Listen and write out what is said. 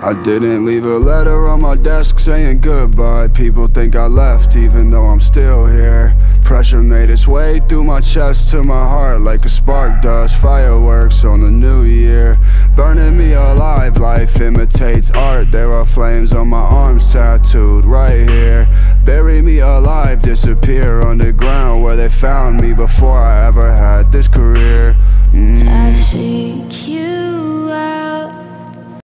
I didn't leave a letter on my desk saying goodbye. People think I left even though I'm still here. Pressure made its way through my chest to my heart like a spark does. Fireworks on the new year, burning me alive. Life imitates art. There are flames on my arms tattooed right here. Bury me alive, disappear underground where they found me before I ever had this career. I seek you.